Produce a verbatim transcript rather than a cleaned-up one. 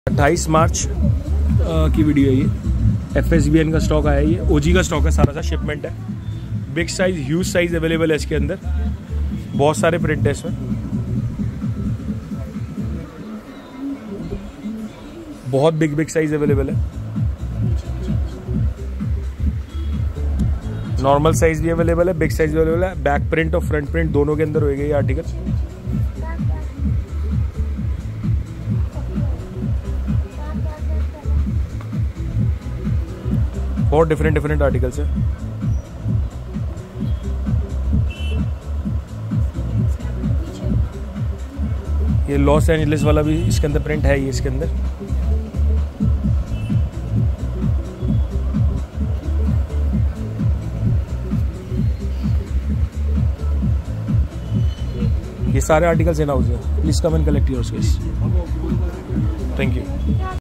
अट्ठाईस मार्च की वीडियो है ये। एफ एस बी एन का स्टॉक आया है, ये ओजी का स्टॉक है, सारा सा शिपमेंट है। Big size huge size available है इसके अंदर, बहुत सारे प्रिंट है इसमें, बहुत बिग बिग साइज अवेलेबल है। नॉर्मल साइज भी अवेलेबल है, बिग साइज भी अवेलेबल है। बैक प्रिंट और फ्रंट प्रिंट दोनों के अंदर होएगा ये आर्टिकल। बहुत डिफरेंट डिफरेंट आर्टिकल्स है। ये लॉस एंजलिस वाला भी इसके अंदर प्रिंट है, ये इसके अंदर ये सारे आर्टिकल्स इन हाउस है। Please come and collect yours. Thank you.